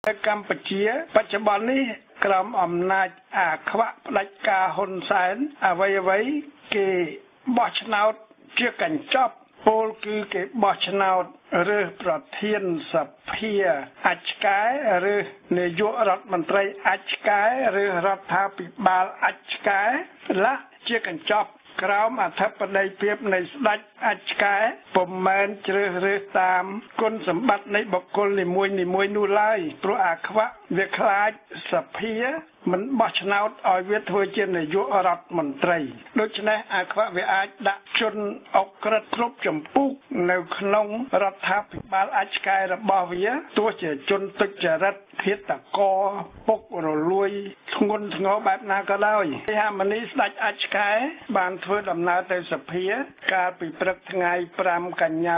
កម្ពុជាបច្ចុប្បន្ននេះក្រោមអំណាចអាខ្វាក់ផ្ដាច់ការហ៊ុនសែនអ្វីគេបោះឆ្នោតជាកញ្ចប់ពលគឺគេបោះឆ្នោតរើសប្រធានសភាអច្ឆកែឬនាយករដ្ឋមន្ត្រីអច្ឆកែឬរដ្ឋាភិបាលអច្ឆកែឡាជាកញ្ចប់ក្រោមអធិបតីភាពនៃស្ដេចអច្ឆកែពុំមែនជ្រើសរើសតាមគុណសម្បត្តិនៃបុគ្គលនីមួយនោះឡើយព្រោះអាខ្វាក់វាខ្លាចសភាមិនបោះឆ្នោតឲ្យវាធ្វើជានាយករដ្ឋមន្ត្រីដូច្នេះអាខ្វាក់វាអាចដាក់ជនអុកក្រិតគ្រប់ចម្ពោះនៅក្នុងរដ្ឋាភិបាលអច្ឆកែរបស់វាទោះជាជនទុច្ចរិតឃាតករពុករលួយធ្ងន់ធ្ងរបែបណាក៏ដោយហេមនីស្ដេចអច្ឆកែបានធ្វើដំណើរទៅសភាកាលពីព្រឹកថ្ងៃ5កញ្ញា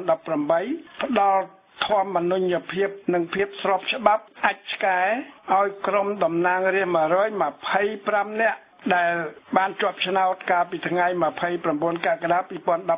2018ផ្ដល់ធម្មនុញ្ញភាពនិងភាពស្របច្បាប់អច្ឆកែឲ្យក្រុមតំណាងរាស្ត្រ125នាក់ដែលបានជាប់ឆ្នោតកាលពីថ្ងៃ29កក្កដា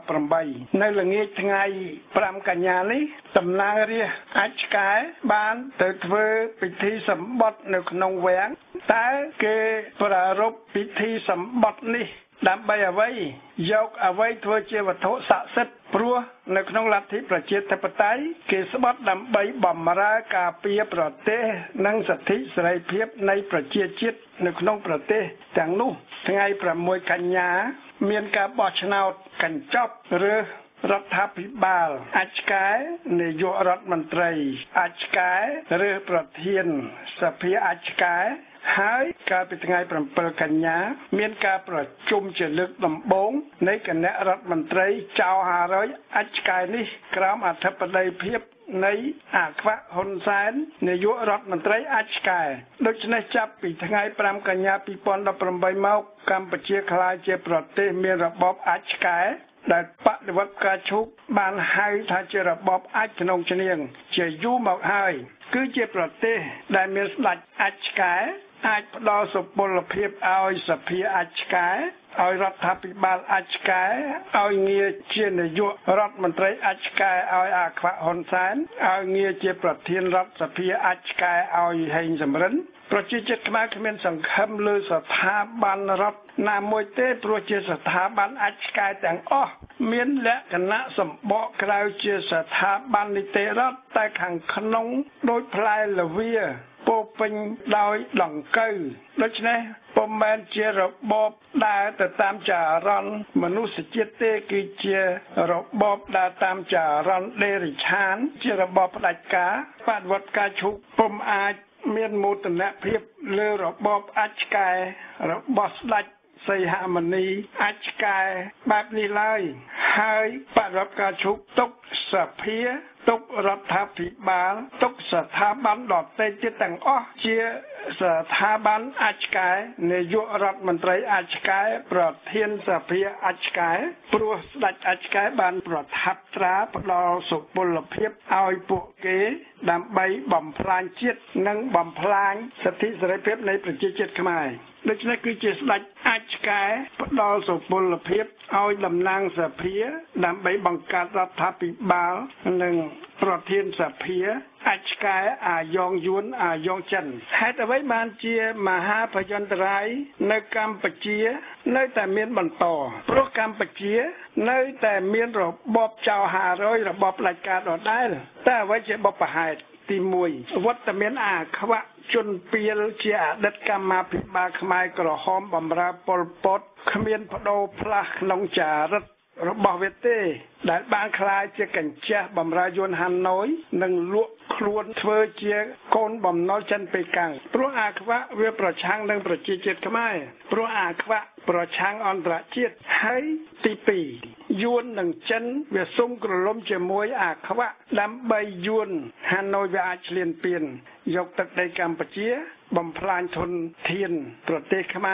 2018នៅល្ងាចថ្ងៃ5កញ្ញានេះតំណាងរាស្ត្រអច្ឆកែបានទៅធ្វើពិធីសម្បត្តិនៅក្នុងវាំងតែគេប្រារព្ធពិធីសម្បត្តិនេះដើម្បីអ្វីយកអ្វីធ្វើជាវត្ថុស័ក្តិសិទ្ធិព្រោះនៅក្នុងលទ្ធិប្រជាធិបតេយ្យគេស្បត់ដើម្បីបម្រើការពារប្រទេសនិងសិទ្ធិសេរីភាពនៃប្រជាជាតិនៅក្នុងប្រទេសទាំងនោះថ្ងៃ6កញ្ញាមានការបោះឆ្នោតកញ្ចប់ឬរដ្ឋាភិបាលអច្ឆកែនាយករដ្ឋមន្ត្រីអច្ឆកែឬប្រធានសភាអច្ឆកែហើយកាលពីថ្ងៃ7កញ្ញាមានការប្រជុំជាលើកដំបូងនៃគណៈរដ្ឋមន្ត្រីចៅ500អច្ឆកែនេះក្រោមអធិបតីភាពនៃអាខ្វាក់ហ៊ុនសែននាយករដ្ឋមន្ត្រីអច្ឆកែដូច្នេះចាប់ពីថ្ងៃ5កញ្ញា2018មកកម្ពុជាក្លាយជាប្រទេសមានរបបអច្ឆកែដែលបដិវត្តផ្កាឈូកបានហៅថាជារបបអាចក្នុងឈ្នាងជាយូរមកហើយគឺជាប្រទេសដែលមានស្ដេចអច្ឆកែអាចផ្ដល់សុពលភាពឲ្យសភាអច្ឆកែឲ្យរដ្ឋាភិបាលអច្ឆកែឲ្យងារជានាយករដ្ឋមន្ត្រីអច្ឆកែឲ្យអាខ្វាក់ហ៊ុនសែនឲ្យងារជាប្រធានរដ្ឋសភាអច្ឆកែឲ្យហេងសំរិនប្រជាជាតិខ្មែរគ្មានសង្ឃឹមលើស្ថាប័នរដ្ឋណាមួយទេព្រោះជាស្ថាប័នអច្ឆកែទាំងអស់មានលក្ខណៈសម្បកក្រៅជាស្ថាប័ននីតិរដ្ឋតែខាងក្នុងដូចផ្លែល្វាពោពេញដោយដង្កូវដូច្នេះពុំមែនជារបបដើរទៅតាមចរន្តមនុស្សជាតិទេគឺជារបបដើរតាមចរន្តដេរិឆានជារបបផ្ដាច់ការបដិវត្តការឈុកពុំអាចមានមោទនភាពលើរបបអច្ឆកែរបស់ស្ដេចសីហមុនីអច្ឆកែបែបនេះឡើយហើយបដិវត្តការឈុកទុកសភាទុករដ្ឋាភិបាលទុកស្ថាប័នដទៃទៀតទាំងអស់ជាស្ថាប័នអច្ឆកែនាយករដ្ឋមន្ត្រីអច្ឆកែប្រធានសភាអច្ឆកែព្រោះស្ដេចអច្ឆកែបានប្រថាប់ត្រាផ្ដល់សុពលភាពឲ្យពួកគេដើម្បីបំផ្លាញជាតិនិងបំផ្លាញសិទ្ធិសេរីភាពនៃប្រជាជាតិខ្មែរដូច្នេះគឺជាស្ដេចអច្ឆកែផ្ដល់សុពលភាពឲ្យតំណាងសភាដើម្បីបង្កើតរដ្ឋាភិបាលនិងប្រធានសភាអច្ឆកែអាយ៉ងយួនអាយ៉ងចិនហេតុអ្វីបានជាមហាភយន្តរាយនៅកម្ពុជានៅតែមានបន្តព្រោះកម្ពុជានៅតែមានរបបចៅ500របបផ្ដាច់ការដដែលតែអ្វីជាបបហេតុទី1វត្តមានអាខ្វាក់ជនពាលជាអតីតកម្មាភិបាលខ្មែរក្រហមបម្រើប៉ុលពតគ្មានបដូរផ្លាស់ក្នុងចារិតរបស់វាទេដែលបានក្លាយជាកញ្ចះបម្រើយួនហាណូយនិងលក់ខ្លួនធ្វើជាកូនបំណុលចិនប៉េកាំងព្រោះអាខ្វាក់វាប្រឆាំងនឹងប្រជាជាតិខ្មែរព្រោះអាខ្វាក់ប្រឆាំងអន្តរជាតិហើយទី2យួននិងចិនវាសុំក្រឡុំជាមួយអាខ្វាក់ដើម្បីយួនហាណូយវាអាចឈ្លានពានយកទឹកដីកម្ពុជាបំផ្លាញធនធានប្រទេសខ្មែរ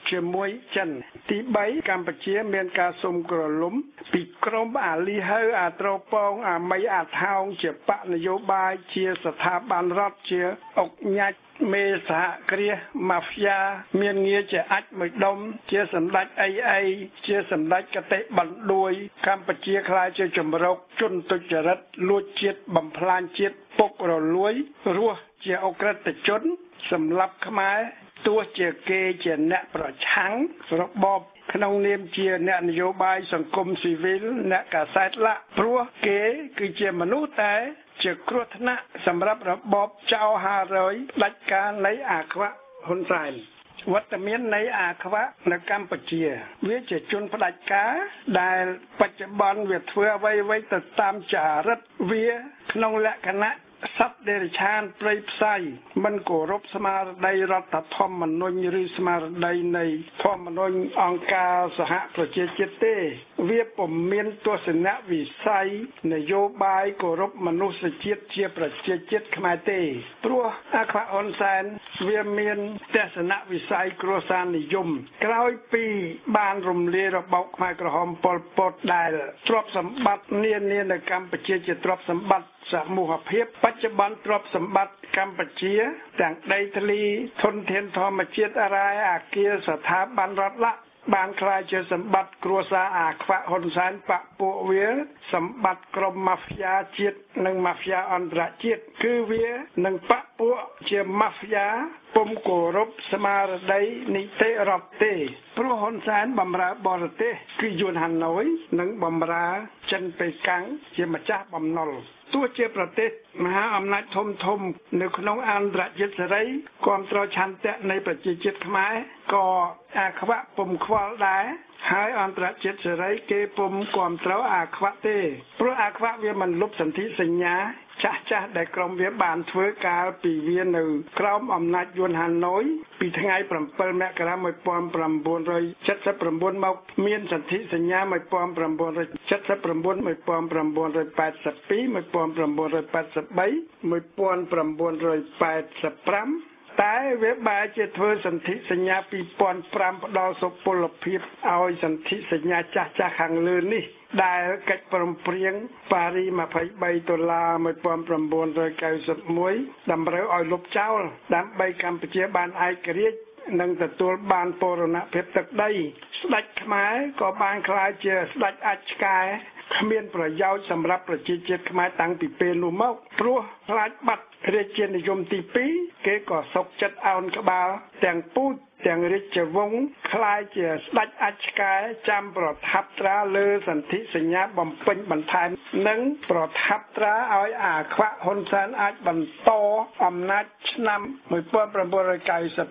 ជាមួយចិនទី3កម្ពុជាមានការសុំក្រឡុំពីក្រុមអាលីហើអាត្រពងអាមីអាថោងជាបកនយោបាយជាស្ថាប័នរដ្ឋជាអុកញ៉ាច់មេសហគ្រាសម៉ាហ្វយ៉ាមានងារជាអាចមួយដុំជាសម្ដេចអីជាសម្ដេចកតេបណ្ដួយកម្ពុជាខ្លាចជាជំរកជនទុច្ចរិតលួចជាតិបំផ្លាញជាតិពុករលួយរស់ជាអក្រិតជនសម្លាប់ខ្មែរទោះជាគេជាអ្នកប្រឆាំងរបបក្នុងនាមជាអ្នកនយោបាយសង្គមស៊ីវិលអ្នកកាសែតឡាព្រោះគេគឺជាមនុស្សតែជាគ្រោះថ្នាក់សម្រាប់របបចៅ500ផ្ដាច់ការនៃអាខ្វាក់ហ៊ុនសែនវត្តមាននៃអាខ្វាក់នៅកម្ពុជាវាជាជនផ្ដាច់ការដែលបច្ចុប្បន្នវាធ្វើអ្វីទៅតាមចារិតវាក្នុងលក្ខណៈសត្វដេរឆានព្រៃផ្សៃមិនគោរពស្មារតីរដ្ឋធម្មនុញ្ញឬស្មារតីនៃធម្មនុញ្ញអង្គការសហប្រជាជាតិទេវាពុំមានទស្សនវិស័យនយោបាយគោរពមនុស្សជាតិជាប្រជាជាតិខ្មែរទេព្រោះអាខ្វាក់ហ៊ុនសែនវាមានទស្សនវិស័យគ្រួសារនិយមក្រោយពីបានរំលាយរបបខ្មែរក្រហមប៉ុលពតដែលទ្រព្យសម្បត្តិនានានៅកម្ពុជាជាទ្រព្យសម្បត្តិសមូហភាពបច្ចុប្បន្នទ្រព្យសម្បត្តិកម្ពុជាទាំងដីធ្លីធនធានធម្មជាតិអរាយអាគារស្ថាប័នរដ្ឋបានក្លាយជាសម្បត្តិគ្រួសារអាខ្វាក់ហ៊ុនសែនបកពួកវាសម្បត្តិក្រុមម៉ាហ្វយ៉ាជាតិនិងម៉ាហ្វយ៉ាអន្តរជាតិគឺវានឹងបកពួកជាម៉ាហ្វយ៉ាពុំគោរពស្មារតីនីតិរដ្ឋទេព្រោះហ៊ុនសែនបម្រើបរទេសគឺយួនហាណូយនិងបម្រើចិនប៉េកាំងជាម្ចាស់បំណុលទោះជាប្រទេសមហាអំណាចធំនៅក្នុងអន្តរជាតិសេរីគ្រប់គ្រងឆន្ទៈនៃប្រជាជាតិខ្មែរក៏អាខ្វាក់ពុំខ្វល់ដែរហើយអន្តរជាតិសេរីគេពុំគ្រប់គ្រងអាខ្វាក់ទេព្រោះអាខ្វាក់វាមិនលុបសន្ធិសញ្ញាចាស់ដែលក្រុមវាបានធ្វើកាលពីវានៅក្រោមអំណាចយួនហាណូយពីថ្ងៃ7មករា1979មកមានសន្ធិសញ្ញា1979 1983 1985តែវាបែរជាធ្វើសន្ធិសញ្ញា2005ផ្ដល់សុពលភាពឲ្យសន្ធិសញ្ញាចាស់ខាងលើនេះដែលកិច្ចព្រមព្រៀងប៉ារី$23 1991តម្រូវឲ្យលុបចោលដើម្បីកម្ពុជាបានឯករាជ្យនិងទទួលបានបូរណភាពទឹកដីស្ដេចខ្មែរក៏បានក្លាយជាស្ដេចអាចឆ្កែគ្មានប្រយោជន៍សម្រាប់ប្រជាជាតិខ្មែរតាំងពីពេលនោះមកព្រោះខ្លាចបាត់រាជានិយមទី2គេក៏សុកចិត្តអោនក្បាលទាំងពូជទាំងរាជវង្សខ្លាយជាស្ដេចអាចឆ្កែចាំប្រថាប់ត្រាលើសន្ធិសញ្ញាបំពេញបន្ថែមនិងប្រថាប់ត្រាឲ្យអាខ្វាក់ហ៊ុនសែនអាចបន្តអំណាចឆ្នាំ1998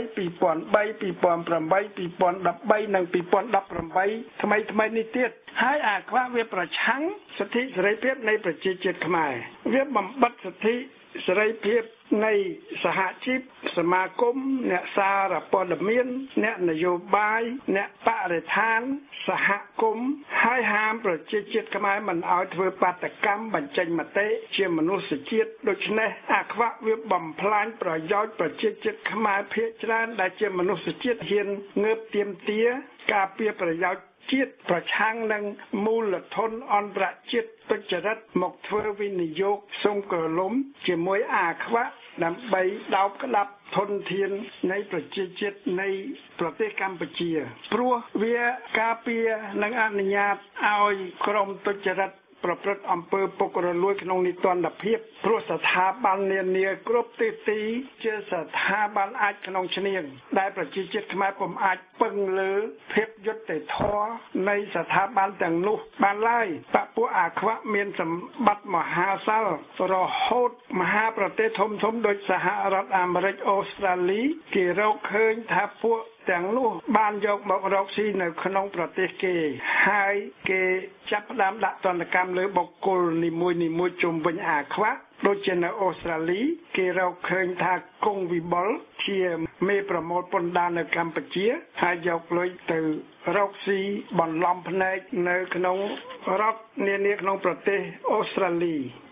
2003 2008 2013និង2018ថ្មីនេះទៀតហើយអាខ្វាក់វាប្រឆាំងសិទ្ធិសេរីភាពនៃប្រជាជាតិខ្មែរវាបំបិទសិទ្ធិសេរីភាពនៃសហជីពសមាគមអ្នកសារព័ត៌មានអ្នកនយោបាយអ្នកបរិស្ថានសហគមន៍ហើយហាមប្រជាជាតិខ្មែរមិនឲ្យធ្វើបាតកម្មបញ្ចេញមតិជាមនុស្សជាតិដូច្នេះអាខ្វាក់វាបំផ្លាញប្រយោជន៍ប្រជាជាតិខ្មែរភាគច្រើនដែលជាមនុស្សជាតិហ៊ានងើបទាមទារការពារប្រយោជន៍ជាតិប្រឆាំងនឹងមូលធនអន្តរជាតិទុច្ចរិតមកធ្វើវិនិយោគសង្គ្រលំជាមួយអាខ្វាក់ដើម្បីដោបក្តាប់ធនធាននៃប្រជាជាតិនៃប្រទេសកម្ពុជាព្រោះវាការពារនិងអនុញ្ញាតឲ្យក្រុមទុច្ចរិតប្រព្រឹត្តអំពើពុករលួយក្នុងនីតិរដ្ឋភាពព្រោះស្ថាប័ននានាគ្រប់ទិសទីជាស្ថាប័នអាចក្នុងឈ្នាងដែលប្រជាជាតិខ្មែរពុំអាចពឹងលើភាពយុត្តិធម៌នៃស្ថាប័នទាំងនោះបានឡើយបពុអាខ្វាក់មានសម្បត្តិមហាសាលរហូតមហាប្រទេសធំដូចសហរដ្ឋអាមេរិកអូស្ត្រាលីគេរកឃើញថាពួកទាំងនោះបានយកមករកស៊ីនៅក្នុងប្រទេសគេហើយគេចាប់ផ្ដើមដាក់ទណ្ឌកម្មលើបុគ្គលនីមួយជុំវិញអាខ្វាក់ដូចជានៅអូស្ត្រាលីគេរកឃើញថាគង់វិបុលជាមេប្រមូលពន្ធដារនៅកម្ពុជាហើយយកលុយទៅរកស៊ីបន្លំភ្នែកនៅក្នុងរដ្ឋនានាក្នុងប្រទេសអូស្ត្រាលី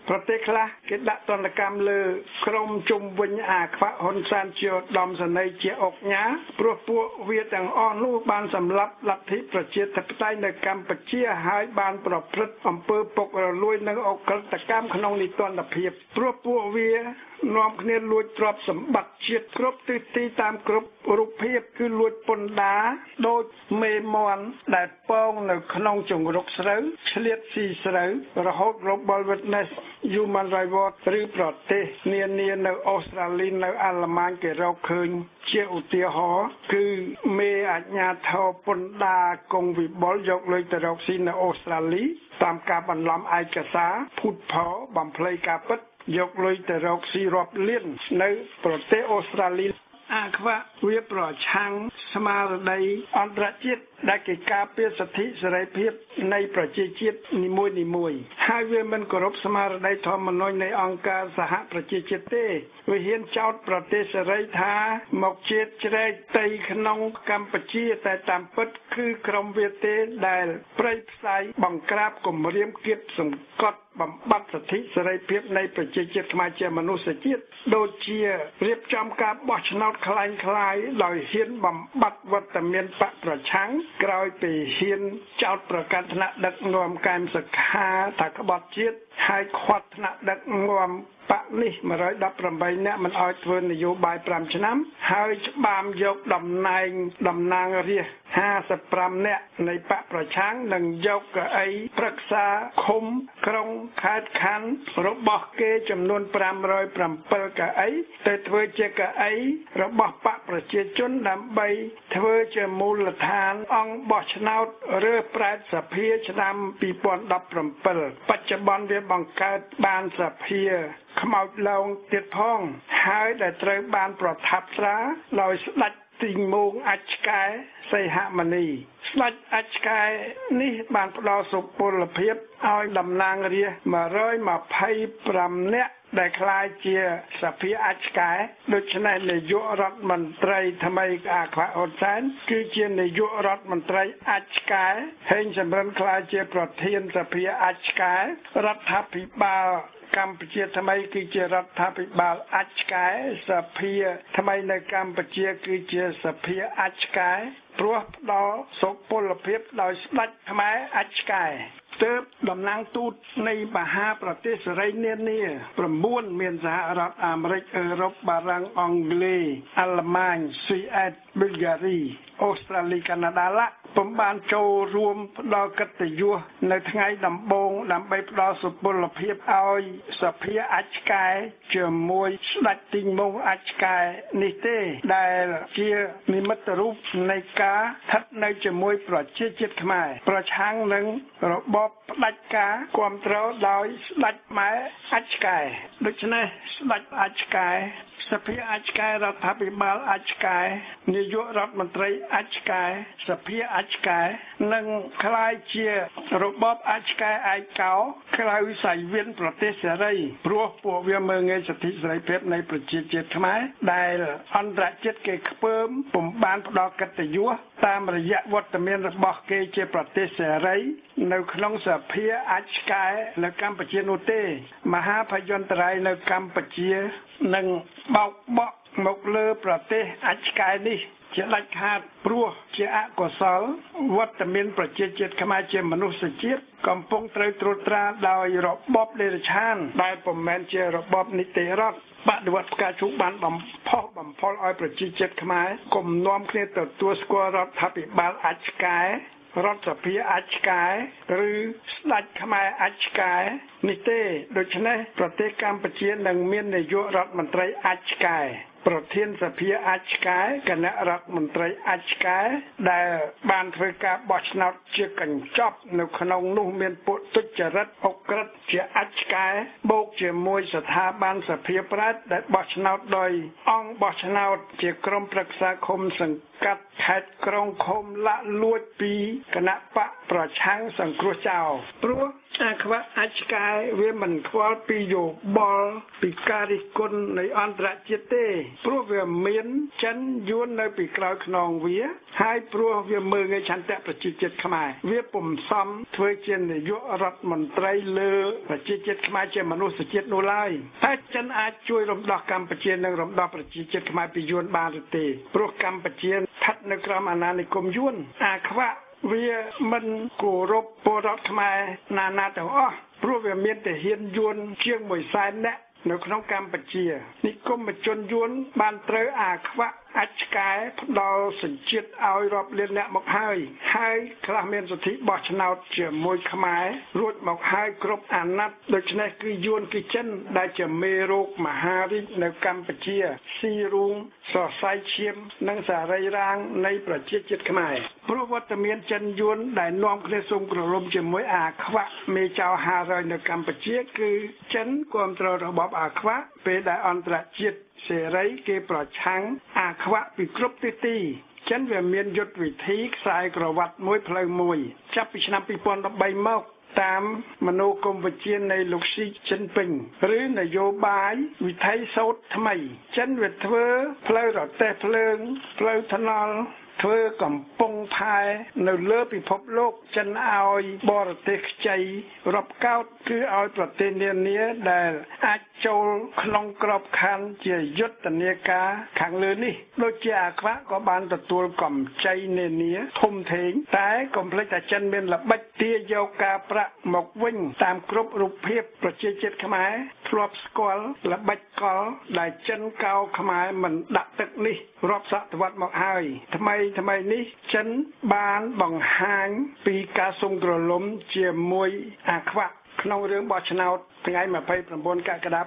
ប្រទេសខ្លះគេដាក់ទណ្ឌកម្មលើក្រុមជុំវិញអាខ្វាក់ហ៊ុនសែនជាឧត្តមសេនីយ៍ជាអុកញ៉ាព្រោះពួកវាទាំងអស់នោះបានសម្លាប់លទ្ធិប្រជាធិបតេយ្យនៅកម្ពុជាហើយបានប្រព្រឹត្តអំពើពុករលួយនិងអក្រិតកម្មក្នុងនីតិរដ្ឋភាពព្រោះពួកវានាំគ្នាលួចទ្រព្យសម្បត្តិជាតិគ្រប់ទិសទីតាមគ្រប់រូបភាពគឺលួចពន្ធដារដូចមេមន់ដែលពងនៅក្នុងជង្រុកស្រូវឆ្លៀតស៊ីស្រូវរហូត Global Witness Human Rights Watch ឬប្រទេសនានានៅអូស្ត្រាលីនៅអាល្លឺម៉ាញគេរកឃើញជាឧទាហរណ៍គឺមេអាជ្ញាធរពន្ធដារកុងវិបុលយកលុយទៅរកស៊ីនៅអូស្ត្រាលីតាមការបន្លំឯកសារភូតផលបំភ្លៃការពិតយកលុយទៅរកស៊ីរាប់លាននៅប្រទេសអូស្ត្រាលីអាខ្វាក់វាប្រឆាំងស្មារតីអន្តរជាតិដែលគេការពារសិទ្ធិសេរីភាពនៃប្រជាជាតិនីមួយៗហើយវាមិនគោរពស្មារតីធម្មនុញ្ញនៃអង្គការសហប្រជាជាតិទេវាហ៊ានចោទប្រទេសសេរីថាមកជាតិជ្រែកដីក្នុងកម្ពុជាតែតាមពិតគឺក្រុមវាទេដែលប្រៃផ្សាយបង្ក្រាបគំរាមគៀបសង្កត់បំបត្តិសិទ្ធិសេរីភាពនៃប្រជាជាតិខ្មែរជាមនុស្សជាតិដូចជារៀបចំការបោះឆ្នោតคล้ายៗដោយហ៊ានបំបត្តិវត្តមានបកប្រឆាំងក្រោយពីហ៊ានចោទប្រកាន់ថ្នាក់ដឹកនាំកែមសុខាថាក្បត់ជាតិហើយខាត់ថ្នាក់ដឹកនាំបកនេះ118នាក់មិនអោយធ្វើនយោបាយ5ឆ្នាំហើយច្បាមយកតំណែងតំណាងរាស្ត្រ55នាក់នៃបកប្រឆាំងនិងយកកៅអីប្រឹក្សាឃុំក្រុងខេត្តខណ្ឌរបស់គេចំនួន507កៅអីទៅធ្វើជាកៅអីរបស់បកប្រជាជនដើម្បីធ្វើជាមូលដ្ឋានអង្គបោះឆ្នោតរើសប្រែតសភាឆ្នាំ2017បច្ចុប្បន្នវាបង្កើតបានសភាខ្មោចលងទៀតផងហើយដែលត្រូវបានប្រថាប់ត្រាដោយស្ដេចទីងមោងអច្ឆកែសីហមុនីស្ដេចអច្ឆកែនេះបានផ្ដល់សុពលភាពឲ្យតំណាងរាស្ត្រ125នាក់ដែលក្លាយជាសភាអច្ឆកែដូច្នេះនាយករដ្ឋមន្ត្រីថ្មីអាខ្វាក់ហ៊ុនសែនគឺជានាយករដ្ឋមន្ត្រីអច្ឆកែហេងសំរិនក្លាយជាប្រធានសភាអច្ឆកែរដ្ឋាភិបាលកម្ពុជាថ្មីគឺជារដ្ឋាភិបាលអច្ឆកែសភាថ្មីនៅកម្ពុជាគឺជាសភាអច្ឆកែព្រោះផ្ដល់សុពលភាពដោយស្ដេចខ្មែរអច្ឆកែទើបតំណាងទូតនៃមហាប្រទេសសេរីនានា9មានសហរដ្ឋអាមេរិកអឺរ៉ុបបារាំងអង់គ្លេសអាល្លឺម៉ាញស៊ុយអែតប៊ុលហ្គារីអូស្ត្រាលីកាណាដាឡាពុំបានចូលរួមផ្ដល់កិត្តិយសនៅថ្ងៃដំបូងដើម្បីផ្ដល់សុពលភាពឲ្យសភាអច្ឆកែជាមួយស្ដេចទីងមោងអច្ឆកែនេះទេដែលជានិមិត្តរូបនៃការស្ថិតនៅជាមួយប្រជាជាតិខ្មែរប្រឆាំងនឹងរបបផ្ដាច់ការគ្រប់គ្រងដោយស្ដេចម៉ែអច្ឆកែដូច្នេះស្ដេចអច្ឆកែសភាអច្ឆកែរដ្ឋាភិបាលអច្ឆកែនាយករដ្ឋមន្ត្រីអច្ឆកែសភាអច្ឆកែនិងក្លាយជារបបអច្ឆកែឯកោក្រៅសៃវៀនប្រទេសសេរីព្រោះពួកវាមើងងាយសិទ្ធិសេរីភាពនៃប្រជាជាតិខ្មែរដែលអន្តរជាតិគេខ្ពើមពុំបានផ្ដល់កិត្តិយសតាមរយៈវត្តមានរបស់គេជាប្រទេសសេរីនៅក្នុងសភាអច្ឆកែនៅកម្ពុជានោះទេមហាភយន្តរាយនៅកម្ពុជានឹងបោកបក់មកលើប្រទេសអច្ឆកែនេះជាដាច់ខាតព្រោះជាអកុសលវត្តមានប្រជាជាតិខ្មែរជាមនុស្សជាតិកំពុងត្រូវត្រួតត្រាដោយរបបដេរឆានដែលពុំមែនជារបបនីតិរដ្ឋបដិវត្តផ្កាឈូកបានបំផុសបំផុលឲ្យប្រជាជាតិខ្មែរគំនាំគ្នាទទួលស្គាល់រដ្ឋាភិបាលអច្ឆកែរដ្ឋសភាអច្ឆកែឬស្ដេចខ្មែរអច្ឆកែនេះទេដូច្នេះប្រទេសកម្ពុជានឹងមាននាយករដ្ឋមន្ត្រីអច្ឆកែប្រធានសភាអច្ឆកែគណៈរដ្ឋមន្ត្រីអច្ឆកែដែលបានធ្វើការបោះឆ្នោតជាកញ្ចប់នៅក្នុងនោះមានពួកទុច្ចរិតអក្រិតជាអច្ឆកែបូកជាមួយស្ថាប័នសភាប្រែតដែលបោះឆ្នោតដោយអង្គបោះឆ្នោតជាក្រុមប្រឹក្សាឃុំសង្កាត់ខេត្តក្រុងឃុំលាក់លួចពីគណៈបកប្រឆាំងសង្គ្រោះចោលព្រោះអាខ្វាក់អាចឆ្កែវាមិនខ្វល់ពីយោបល់ពីការរិះគន់នៃអន្តរជាតិទេព្រោះវាមានចិនយួននៅពីក្រោយខ្នងវាហើយព្រោះវាមើលងាយឆន្ទៈប្រជាជាតិខ្មែរវាពុំសមធ្វើជានាយករដ្ឋមន្ត្រីលើប្រជាជាតិខ្មែរជាមនុស្សជាតិនោះឡើយតែចិនអាចជួយរំដោះកម្ពុជានិងរំដោះប្រជាជាតិខ្មែរពីយួនបានឬទេព្រោះកម្ពុជាស្ថិតនៅក្រោមអាណានិគមយួនអាខ្វាក់វាមិនគោរពពលរដ្ឋខ្មែរណាទាំងអស់ព្រោះវាមានទាហានយួនជាង100,000 នាក់នៅក្នុងកម្ពុជានិគមជនយួនបានត្រូវអាខ្វាក់អាចឆ្កែផ្ដល់សញ្ជាតិឲ្យរាប់លានអ្នកមកហើយខ្លះមានសិទ្ធិបោះឆ្នោតជាមួយខ្មែររួចមកហើយគ្រប់អាណត្តិដូច្នេះគឺយួនគឺចិនដែលជាមេរោគមហារីកនៅកម្ពុជាស៊ីរូងសរសៃឈាមនិងសរីរាង្គនៃប្រជាជាតិខ្មែរព្រោះវត្តមានចិនយួនដែលនាំគ្នាសុំក្រឡុំជាមួយអាខ្វាក់មេចៅ500នៅកម្ពុជាគឺចិនគ្រប់គ្រងរបបអាខ្វាក់ពេលដែលអន្តរជាតិសេរីគេប្រឆាំងអាខ្វាក់ពីគ្រប់ទិសទីចិនវាមានយុទ្ធវិធីខ្សែក្រវ៉ាត់មួយផ្លូវមួយចាប់ពីឆ្នាំ2013មកតាមមនោគមវិជ្ជានៃលោកស៊ីជីនពីងឬនយោបាយវិថីសូត្រថ្មីចិនវាធ្វើផ្លូវរទេះភ្លើងផ្លូវថ្នល់ធ្វើកំពង់ផែនៅលើពិភពលោកចិនឲ្យបរទេសខ្ចីរាប់កោតគឺឲ្យប្រទេសនានាដែលអាចចូលក្នុងក្របខ័ណ្ឌជាយុទ្ធនាការខាងលើនេះដូចជាអាខ្វាក់ក៏បានទទួលកម្ចីនានាធំធេងតែកុំភ្លេចថាចិនមានល្បិចទាយកការប្រាក់មកវិញតាមគ្រប់រូបភាពប្រជាជាតិខ្មែរធ្លាប់ស្គាល់ល្បិចកលដែលចិនកោខ្មែរមិនដាក់ទឹកនេះរាប់សតវត្សមកហើយថ្មីនេះចិនបានបង្ហាញពីការសុំក្រឡុំជាមួយអាខ្វាក់ក្នុងរឿងបោះឆ្នោតថ្ងៃ29 កក្កដា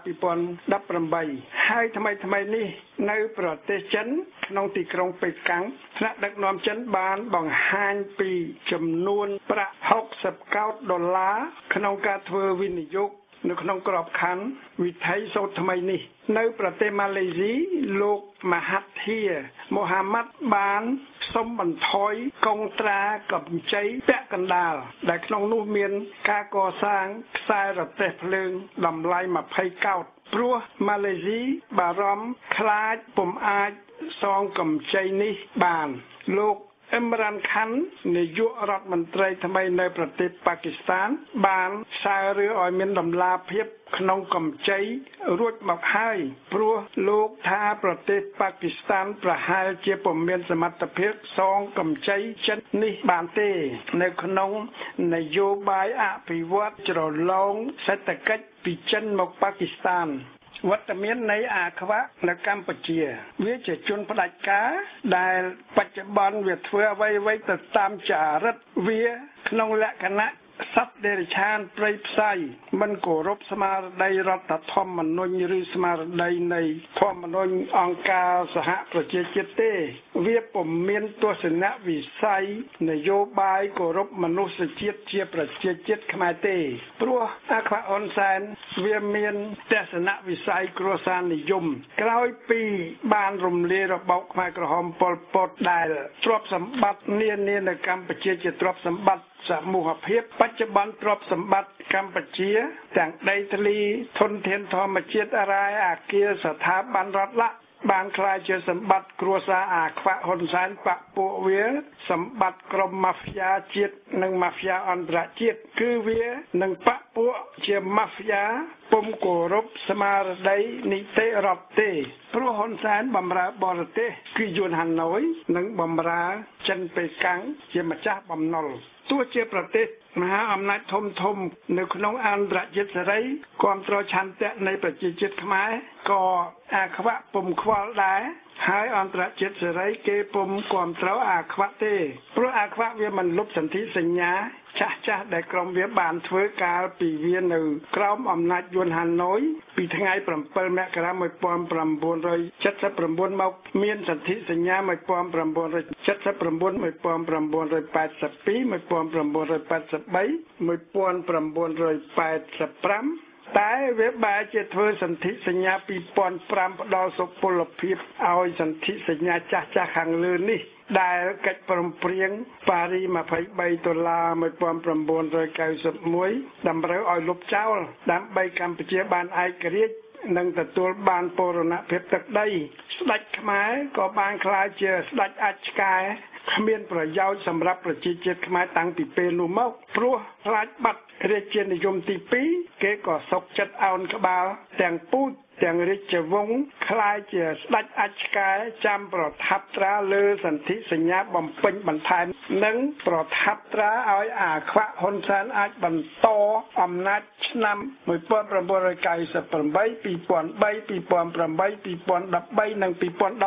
2018ហើយថ្មីនេះនៅប្រទេសចិនក្នុងទីក្រុងប៉េកាំងថ្នាក់ដឹកនាំចិនបានបង្ហាញពីចំនួនប្រាក់$60 កោដក្នុងការធ្វើវិនិយោគនៅក្នុងក្របខ័ណ្ឌវិថីសូត្រថ្មីនេះនៅប្រទេសម៉ាឡេស៊ីលោកមហាធីមូហាម៉ាត់បានសុំបន្ថយកុងត្រាកម្ចីពាក់កណ្ដាលដែលក្នុងនោះមានការកសាងខ្សែរទេះភ្លើងតម្លៃ20 កោដព្រោះម៉ាឡេស៊ីបារម្ភខ្លាចពុំអាចសងកម្ចីនេះបានលោកអ៊ីមរ៉ានខាននាយករដ្ឋមន្ត្រីថ្មីនៅប្រទេសប៉ាគីស្ថានបានសាររឿងឲ្យមានដំណាភាពក្នុងកម្ចីរួចមកហើយព្រោះលោកថាប្រទេសប៉ាគីស្ថានប្រហែលជាពុំមានសមត្ថភាពសងកម្ចីចិននេះបានទេនៅក្នុងនយោបាយអភិវឌ្ឍជ្រលងសេដ្ឋកិច្ចពីចិនមកប៉ាគីស្ថានវត្តមាននៃអាខ្វាក់នៅកម្ពុជាវាជាជនផ្ដាច់ការដែលបច្ចុប្បន្នវាធ្វើអ្វីទៅតាមចារិតវាក្នុងលក្ខណៈសត្វដេរឆានព្រៃផ្សៃមិនគោរពស្មារតីរដ្ឋធម្មនុញ្ញឬស្មារតីនៃធម្មនុញ្ញអង្គការសហប្រជាជាតិទេវាពុំមានទស្សនវិស័យនយោបាយគោរពមនុស្សជាតិជាប្រជាជាតិខ្មែរទេព្រោះអាខ្វាក់ហ៊ុនសែនវាមានទស្សនវិស័យគ្រួសារនិយមក្រោយពីបានរំលាយរបបខ្មែរក្រហមប៉ុលពតដែលទ្រព្យសម្បត្តិនានានៅកម្ពុជាជាទ្រព្យសម្បត្តិសមូហភាពបច្ចុប្បន្នទ្រព្យសម្បត្តិកម្ពុជាទាំងដីធ្លីធនធានធម្មជាតិរាយអាគារស្ថាប័នរដ្ឋបានក្លាយជាសម្បត្តិគ្រួសារអាខ្វាក់ហ៊ុនសែនបកពួកវាសម្បត្តិក្រុមម៉ាហ្វ្យាជាតិនិងម៉ាហ្វ្យាអន្តរជាតិគឺវានឹងបកពួកជាម៉ាហ្វ្យាពុំគោរពស្មារតីនីតិរដ្ឋទេព្រោះហ៊ុនសែនបម្រើបរទេសគឺយួនហាណូយនិងបម្រើចិនប៉េកាំងជាម្ចាស់បំណុលទោះជាប្រទេសមហាអំណាចធំនៅក្នុងអន្តរជាតិសេរីគ្រប់គ្រងឆន្ទៈនៃប្រជាជាតិខ្មែរក៏អាខ្វាក់ពុំខ្វល់ដែរហើយអន្តរជាតិសេរីគេពុំគ្រប់គ្រងអាខ្វាក់ទេព្រោះអាខ្វាក់វាមិនលុបសន្ធិសញ្ញាចាស់ដែលក្រុមវាបានធ្វើកាលពីវានៅក្រោមអំណាចយួនហាណូយពីថ្ងៃ7 មករា1979មកមានសន្ធិសញ្ញា1979 1982 1983 1985 តែវាបែរជាធ្វើសន្ធិសញ្ញា2005ផ្ដល់សុពលភាពឲ្យសន្ធិសញ្ញាចាស់ៗខាងលើនេះដែលកិច្ចព្រមព្រៀងប៉ារី$23,1991តម្រូវឲ្យលុបចោលដើម្បីកម្ពុជាបានឯករាជ្យនិងទទួលបានបូរណភាពទឹកដីស្ដេចខ្មែរក៏បានក្លាយជាស្ដេចអាចឆ្កែគ្មានប្រយោជន៍សម្រាប់ប្រជាជាតិខ្មែរតាំងពីពេលនោះមកព្រោះខ្លាចបាត់រាជានិយមទី2គេក៏សុកចិត្តអោនក្បាលទាំងពូជទាំងរាជវង្សខ្លាយជាស្ដេចអាចឆ្កែចាំប្រថាប់ត្រាលើសន្ធិសញ្ញាបំពេញបន្ថែមនិងប្រថាប់ត្រាឲ្យអាខ្វាក់ហ៊ុនសែនអាចបន្តអំណាចឆ្នាំ1998 2003 2008 2013និង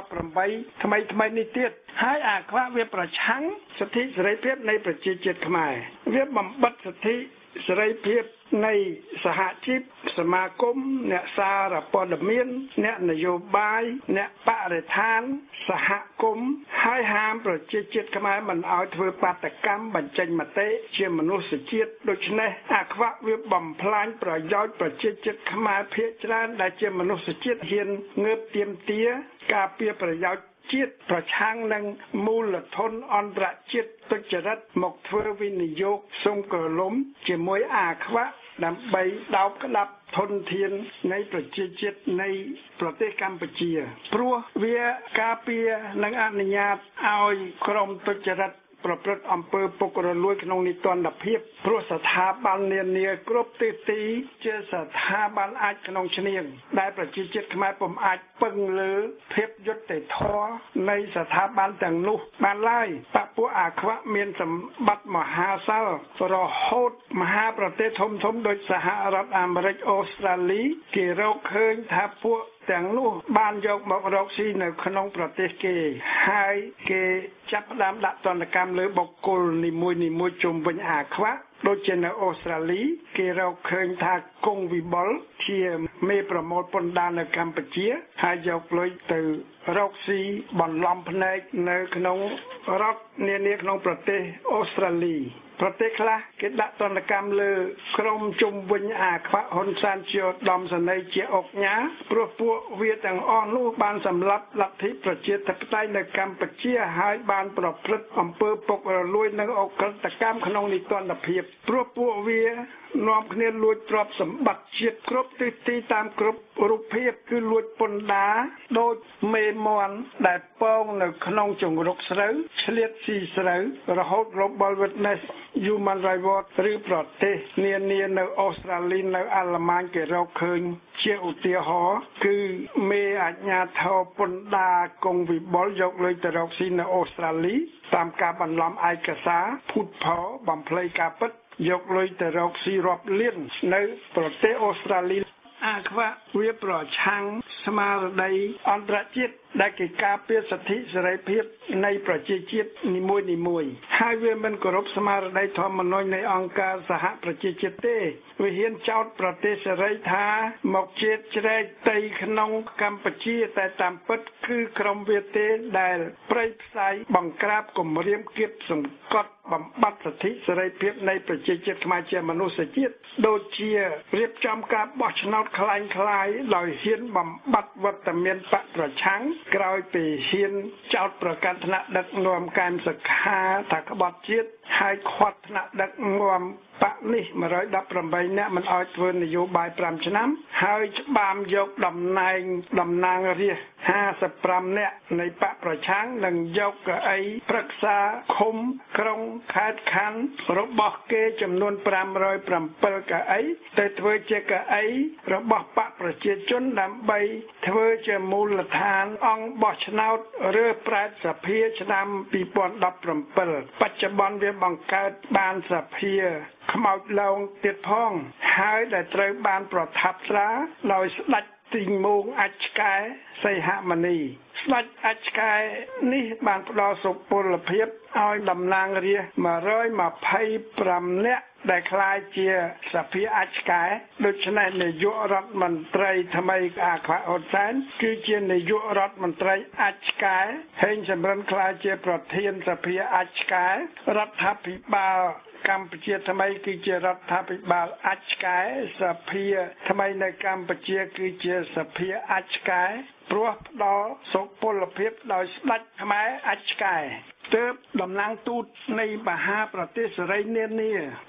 2018ថ្មីនេះទៀតហើយអាខ្វាក់វាប្រឆាំងសិទ្ធិសេរីភាពនៃប្រជាជាតិខ្មែរវាបំបិទសិទ្ធិសេរីភាពនៃសហជីពសមាគមអ្នកសារព័ត៌មានអ្នកនយោបាយអ្នកបរិស្ថានសហគមន៍ហើយហាមប្រជាជាតិខ្មែរមិនឲ្យធ្វើបាតកម្មបញ្ចេញមតិជាមនុស្សជាតិដូច្នេះអាខ្វាក់វាបំផ្លាញប្រយោជន៍ប្រជាជាតិខ្មែរភាគច្រើនដែលជាមនុស្សជាតិហ៊ានងើបទាមទារការពារប្រយោជន៍ជាតិប្រឆាំងនឹងមូលធនអន្តរជាតិទុច្ចរិតមកធ្វើវិនិយោគសង្គលំជាមួយអាខ្វាក់ដើម្បីដោបក្តាប់ធនធាននៃប្រជាជាតិនៃប្រទេសកម្ពុជាព្រោះវាការពារនិងអនុញ្ញាតឲ្យក្រុមទុច្ចរិតប្រព្រឹត្តអំពើពុករលួយក្នុងនីតិរដ្ឋភាពព្រោះស្ថាប័ននានាគ្រប់ទិសទីជាស្ថាប័នអាចក្នុងឈ្នាងដែលប្រជាជាតិខ្មែរពុំអាចពឹងលើភាពយុត្តិធម៌នៃស្ថាប័នទាំងនោះបានឡើយបពួកអាខ្វាក់មានសម្បត្តិមហាសាលរហូតមហាប្រទេសធំដូចសហរដ្ឋអាមេរិកអូស្ត្រាលីគេរកឃើញថាពួកទាំងនោះបានយកម្ករកស៊ីនៅក្នុងប្រទេសគេហើយគេចាប់ផ្ដើមដាក់ទណ្ឌកម្មលើបុគ្គលនីមួយជុំវិញអាខ្វាក់ដូចជានៅអូស្ត្រាលីគេរកឃើញថាគង់វិបុលជាមេប្រមូលពន្ធដារនៅកម្ពុជាហើយយកលុយទៅរកស៊ីបន្លំភ្នែកនៅក្នុងរដ្ឋនានាក្នុងប្រទេសអូស្ត្រាលីប្រទេសខ្លះគេដាក់ទណ្ឌកម្មលើក្រុមជុំវិញអាខ្វាក់ហ៊ុនសែនជាឧត្តមសេនីយ៍ជាអុកញ៉ាព្រោះពួកវាទាំងអស់នោះបានសម្លាប់លទ្ធិប្រជាធិបតេយ្យនៅកម្ពុជាហើយបានប្រព្រឹត្តអំពើពុករលួយនិងអក្រិតកម្មក្នុងនីតិរដ្ឋភាពព្រោះពួកវានាំគ្នាលួចទ្រព្យសម្បត្តិជាតិគ្រប់ទិសទីតាមគ្រប់រូបភាពគឺលួចពន្ធដារដូចមេមន់ដែលពងនៅក្នុងជង្រុកស្រូវឆ្លៀតស៊ីស្រូវរហូត Global Witness Human Rights Watch ឬប្រទេសនានានៅអូស្ត្រាលីនៅអាល្លឺម៉ាញគេរកឃើញជាឧទាហរណ៍គឺមេអាជ្ញាធរពន្ធដារគង់វិបុលយកលុយទៅរកស៊ីនៅអូស្ត្រាលីតាមការបន្លំឯកសារភូតផលបំភ្លៃការពិតយកលុយទៅរកស៊ីរាប់លាននៅប្រទេសអូស្ត្រាលីអាខ្វាក់វាប្រឆាំងស្មារតីអន្តរជាតិដែលគេការពារសិទ្ធិសេរីភាពនៃប្រជាជាតិនីមួយហើយវាមិនគោរពស្មារតីធម្មនុញ្ញនៃអង្គការសហប្រជាជាតិទេវាហ៊ានចោទប្រទេសសេរីថាមកជាតិជ្រែកដីក្នុងកម្ពុជាតែតាមពិតគឺក្រុមវាទេដែលប្រៃផ្សាយបង្ក្រាបគំរាមគៀបសង្កត់បំបត្តិសិទ្ធិសេរីភាពនៃប្រជាជាតិខ្មែរជាមនុស្សជាតិដូចជារៀបចំការបោះឆ្នោតคล้ายដោយហ៊ានបំបត្តិវត្តមានបកប្រឆាំងក្រោយពីហ៊ានចោទប្រកាន់ថ្នាក់ដឹកនាំកែមសខាថាក្បត់ជាតិហើយខាត់ថ្នាក់ដឹកនាំបកនេះ118នាក់មិនអោយធ្វើនយោបាយ5ឆ្នាំហើយច្បាមយកតំណែងតំណាងរាស្ត្រ55នាក់នៃបកប្រឆាំងនិងយកកៅអីប្រឹក្សាឃុំក្រុងខេត្តខណ្ឌរបស់គេចំនួន507កៅអីទៅធ្វើជាកៅអីរបស់បកប្រជាជនដើម្បីធ្វើជាមូលដ្ឋានអង្គបោះឆ្នោតរើសប្រែតសភាឆ្នាំ2017បច្ចុប្បន្នវាបង្កើតបានសភាខ្មោចឡោងទៀតផងហើយដែលត្រូវបានប្រថាប់ត្រាដោយស្ដេចទីងមោងអាចឆ្កែសីហមុនីស្ដេចអាចឆ្កែនេះបានផ្ដល់សុពលភាពឲ្យតំណាងរាស្ត្រ125នាក់ដែលក្លាយជាសភាអាចឆ្កែដូច្នេះនាយករដ្ឋមន្ត្រីថ្មីអាខ្វាក់ហ៊ុនសែនគឺជានាយករដ្ឋមន្ត្រីអាចឆ្កែហេងសំរិនក្លាយជាប្រធានសភាអាចឆ្កែរដ្ឋាភិបាលកម្ពុជាថ្មីគឺជារដ្ឋាភិបាលអច្ឆកែសភាថ្មីនៅកម្ពុជាគឺជាសភាអច្ឆកែព្រោះផ្ដល់សុពលភាពដោយស្ដេចខ្មែរអច្ឆកែទើបតំណាងទូតនៃមហាប្រទេសសេរីនានា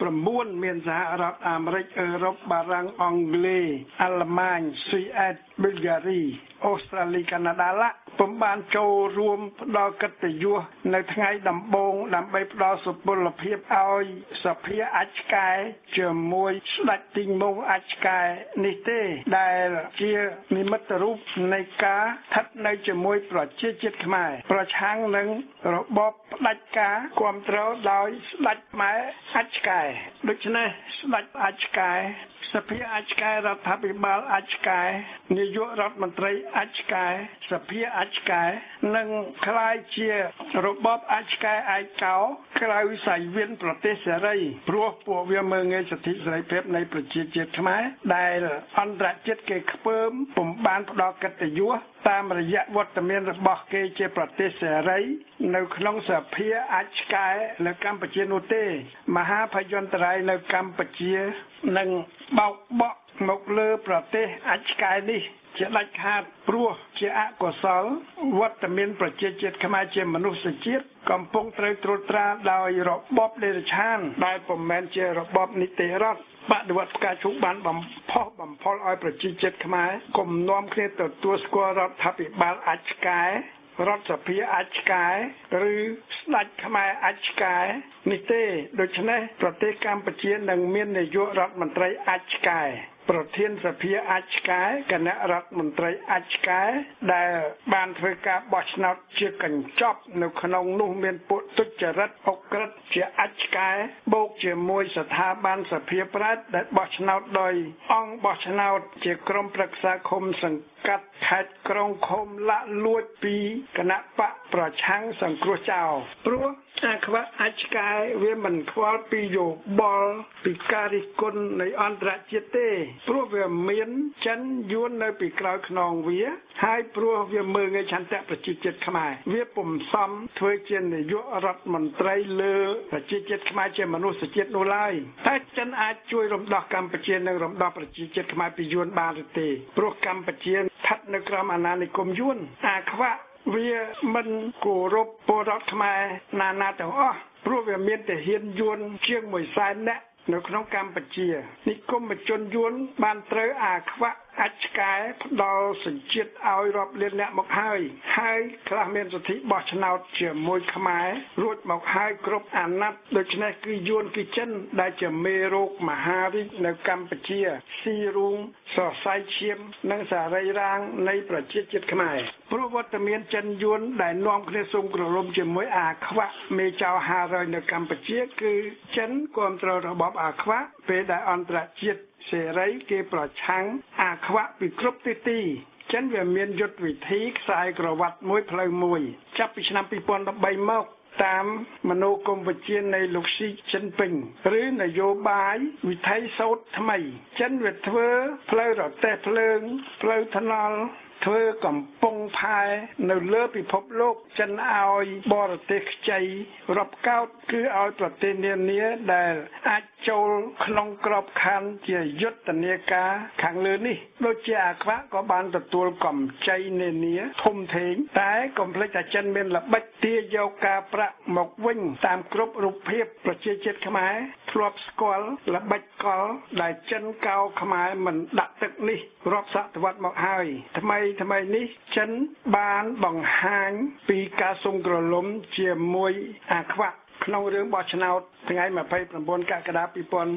9មានសហរដ្ឋអាមេរិកអឺរ៉ុបបារាំងអង់គ្លេសអាល្លឺម៉ាញស៊ុយអែតប៊ុលហ្គារីអូស្ត្រាលីកាណាដាឡាពុំបានចូលរួមផ្ដល់កិត្តិយសនៅថ្ងៃដំបូងដើម្បីផ្ដល់សុពលភាពឲ្យសភាអច្ឆកែជាមួយស្ដេចទីងមុងអច្ឆកែនេះទេដែលជានិមិត្តរូបនៃការស្ថិតនៅជាមួយប្រជាជាតិខ្មែរប្រឆាំងនឹងរបបផ្ដាច់ការគ្រប់គ្រងដោយស្ដេចខ្មែរអច្ឆកែដូច្នេះស្ដេចអច្ឆកែសភាអច្ឆកែរដ្ឋាភិបាលអច្ឆកែនាយករដ្ឋមន្ត្រីអច្ឆកែសភាអច្ឆកែនឹងក្លាយជារបបអច្ឆកែឯកោក្រៅសង្វៀនប្រទេសសេរីព្រោះពួកវាមើងងាយសិទ្ធិសេរីភាពនៃប្រជាជាតិខ្មែរដែលអន្តរជាតិគេខ្ពើមពុំបានផ្ដល់កិត្តិយសតាមរយៈវត្តមានរបស់គេជាប្រទេសសេរីនៅក្នុងសភាអច្ឆកែនៅកម្ពុជានោះទេមហាភយន្តរាយនៅកម្ពុជានឹងបោកបក់មកលើប្រទេសអច្ឆកែនេះជាដាច់ខាតព្រោះជាអកុសលវត្តមានប្រជាជាតិខ្មែរជាមនុស្សជាតិកំពុងត្រូវត្រួតត្រាដោយរបបដេរឆានដែលពុំមែនជារបបនីតិរដ្ឋបដិវត្តផ្កាឈូកបានបំផុសបំផុលឲ្យប្រជាជាតិខ្មែរគំនាំគ្នាទទួលស្គាល់រដ្ឋាភិបាលអច្ឆកែរដ្ឋសភាអច្ឆកែឬស្ដេចខ្មែរអច្ឆកែនេះទេដូច្នេះប្រទេសកម្ពុជានឹងមាននាយករដ្ឋមន្ត្រីអច្ឆកែប្រធានសភាអច្ឆកែគណៈរដ្ឋមន្ត្រីអច្ឆកែដែលបានធ្វើការបោះឆ្នោតជាកញ្ចប់នៅក្នុងនោះមានពួកទុច្ចរិតអុក្រិតជាអច្ឆកែបូកជាមួយស្ថាប័នសភាប្រែតដែលបោះឆ្នោតដោយអង្គបោះឆ្នោតជាក្រុមប្រឹក្សាឃុំសង្កាត់ខេត្តក្រុងឃុំលាក់លួចពីគណៈបកប្រឆាំងសង្គ្រោះចោលព្រោះអាខ្វាក់អច្ឆកែវាមិនខ្វល់ពីយោបល់ពីការរិះគន់នៃអន្តរជាតិទេព្រោះវាមានចិនយួននៅពីក្រោយខ្នងវាហើយព្រោះវាមើងងាយឆន្ទៈប្រជាជាតិខ្មែរវាពុំសមធ្វើជានាយករដ្ឋមន្ត្រីលើប្រជាជាតិខ្មែរជាមនុស្សជាតិនោះឡើយតែចិនអាចជួយរំដោះកម្ពុជានិងរំដោះប្រជាជាតិខ្មែរពីយួនបានទេព្រោះកម្ពុជាស្ថិតនៅក្រោមអាណានិគមយួនអាខ្វាក់វាមិនគោរពពលរដ្ឋខ្មែរណាទាំងអស់ព្រោះវាមានទាហានយួនជាង100,000នាក់នៅក្នុងកម្ពុជានិគមជនយួនបានត្រូវអាខ្វាក់អច្ឆកែផ្ដល់សញ្ជាតិឲ្យរាប់លានអ្នកមកហើយខ្លះមានសិទ្ធិបោះឆ្នោតជាមួយខ្មែររួចមកហើយគ្រប់អាណត្តិដូច្នេះគឺយួនគឺចិនដែលជាមេរោគមហារីកនៅកម្ពុជាស៊ីរូងសរសៃឈាមនិងសរីរាង្គនៃប្រជាជាតិខ្មែរព្រោះវត្តមានចិនយួនដែលនាំគ្នាសុំក្រឡំជាមួយអាខ្វាក់មេចៅ500នៅកម្ពុជាគឺចិនគ្រប់គ្រងរបបអាខ្វាក់ពេលដែលអន្តរជាតិសេរីគេប្រឆាំងអាខ្វាក់ពីគ្រប់ទិសទីចិនវាមានយុទ្ធវិធីខ្សែក្រវ៉ាត់មួយផ្លូវមួយចាប់ពីឆ្នាំ2013មកតាមមនោគមវិជ្ជានៃលោកស៊ីជីនពីងឬនយោបាយវិថីសូត្រថ្មីចិនវាធ្វើផ្លូវរទេះភ្លើងផ្លូវថ្នល់ធ្វើកំពង់ផែនៅលើពិភពលោកចិនឲ្យបរទេសខ្ចីរាប់កោតគឺឲ្យប្រទេសនានាដែលអាចចូលក្នុងក្របខ័ណ្ឌជាយុទ្ធនាការខាងលើនេះដូចជាអាខ្វាក់ក៏បានទទួលកម្ចីនានាធំធេងតែកុំភ្លេចថាចិនមានល្បិចទារយកការប្រាក់មកវិញតាមគ្រប់រូបភាពប្រជាជាតិខ្មែរធ្លាប់ស្គាល់ល្បិចកលដែលចិនកោខ្មែរមិនដាក់ទឹកនេះរាប់សតវត្សមកហើយថ្មីនេះចិនបានបង្ហាញពីការសុំក្រឡុំជាមួយអាខ្វាក់ក្នុងរឿងបោះឆ្នោតថ្ងៃ29កក្កដា